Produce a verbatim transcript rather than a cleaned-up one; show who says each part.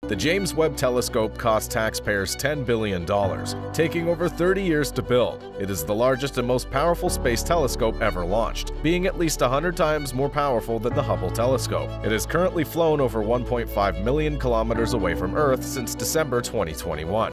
Speaker 1: The James Webb Telescope cost taxpayers ten billion dollars, taking over thirty years to build. It is the largest and most powerful space telescope ever launched, being at least one hundred times more powerful than the Hubble telescope. It has currently flown over one point five million kilometers away from Earth since December twenty twenty-one.